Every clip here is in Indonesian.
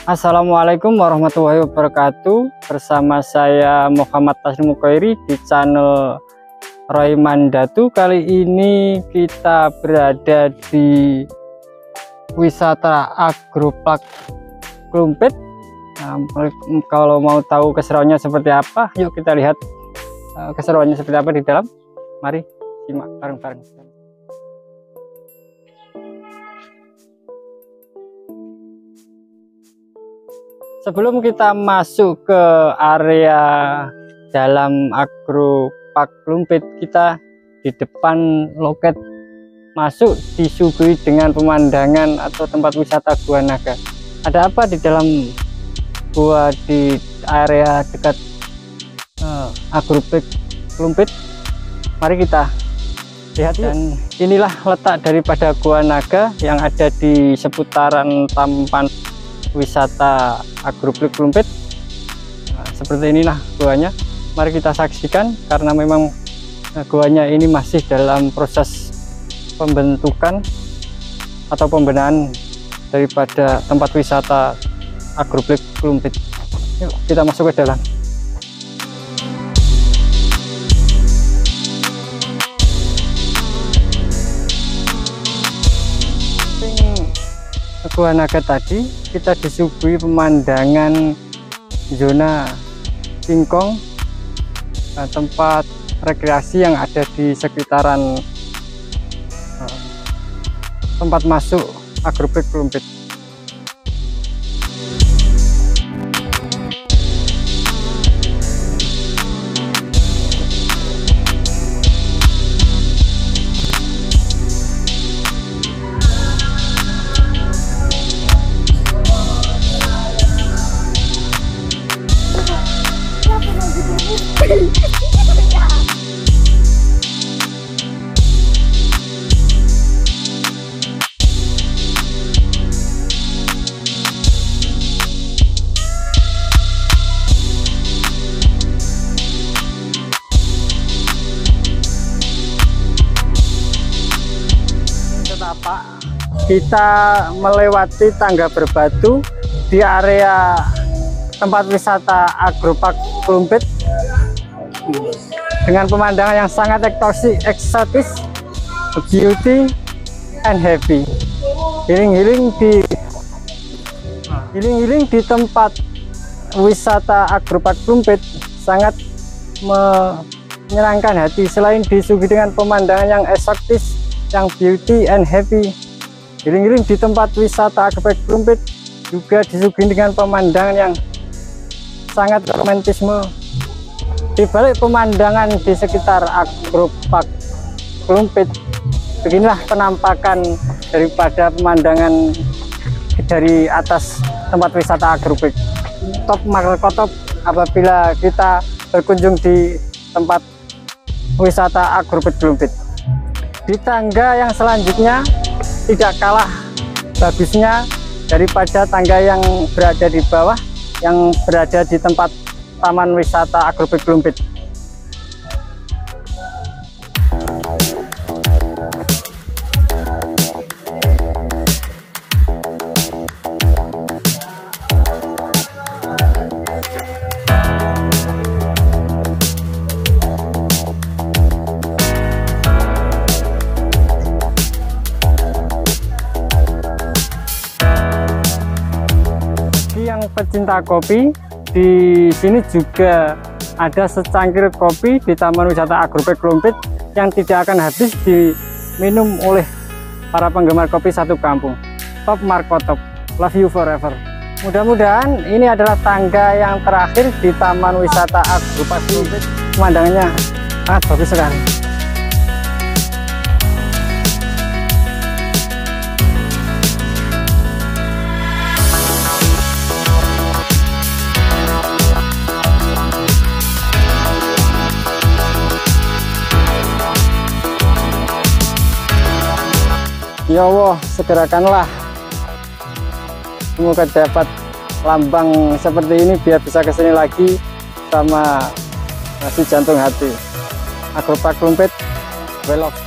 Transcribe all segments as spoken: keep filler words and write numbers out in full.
Assalamualaikum warahmatullahi wabarakatuh. Bersama saya Muhammad Taslim Mukhairi di channel Roy Mandatu. Kali ini kita berada di wisata Agropark Klumpit. Nah, kalau mau tahu keseruannya seperti apa, yuk kita lihat uh, keseruannya seperti apa di dalam. Mari simak bareng-bareng. Sebelum kita masuk ke area dalam Agropark Klumpit, kita di depan loket masuk disuguhi dengan pemandangan atau tempat wisata Gua Naga. Ada apa di dalam gua di area dekat uh, Agropark Klumpit? Mari kita lihat. Dan inilah letak daripada Gua Naga yang ada di seputaran Taman Wisata Agropark Klumpit. Nah, seperti inilah guanya. Mari kita saksikan, karena memang nah, guanya ini masih dalam proses pembentukan atau pembenahan daripada tempat wisata Agropark Klumpit. Yuk kita masuk ke dalam. Gua Naga tadi kita disuguhi pemandangan zona singkong, nah, tempat rekreasi yang ada di sekitaran uh, tempat masuk Agropark Klumpit. Kita melewati tangga berbatu di area tempat wisata Agropark Klumpit dengan pemandangan yang sangat eksotis, beauty and happy. Healing-healing di healing-healing di tempat wisata Agropark Klumpit sangat menyenangkan hati. Selain disuguhi dengan pemandangan yang eksotis, yang beauty and happy, healing-healing di tempat wisata Agropark Klumpit juga disuguhi dengan pemandangan yang sangat romantisme. Di balik pemandangan di sekitar Agropark Klumpit, beginilah penampakan daripada pemandangan dari atas tempat wisata Agropark. Top markotop apabila kita berkunjung di tempat wisata Agropark Klumpit. Di tangga yang selanjutnya tidak kalah bagusnya daripada tangga yang berada di bawah, yang berada di tempat Taman Wisata Agropark Klumpit. Yang pecinta kopi, di sini juga ada secangkir kopi di Taman Wisata Agropark Klumpit yang tidak akan habis diminum oleh para penggemar kopi satu kampung. Top markotop, love you forever. Mudah-mudahan ini adalah tangga yang terakhir di Taman Wisata Agropark Klumpit. Pemandangannya sangat bagus sekali. Ya Allah, segerakanlah, semoga dapat lambang seperti ini biar bisa kesini lagi sama nasi jantung hati. Agropark Klumpit, well off.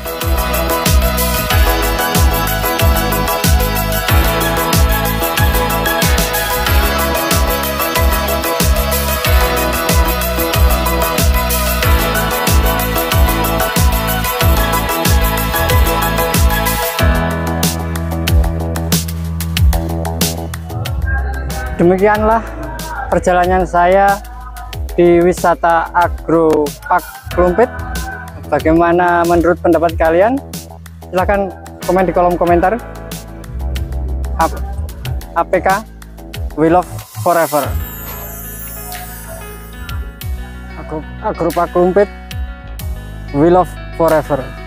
demikianlah perjalanan saya di wisata Agro Park Klumpit. Bagaimana menurut pendapat kalian? Silahkan komen di kolom komentar. A P K We Love Forever. Agro, Agro Park Klumpit We Love Forever.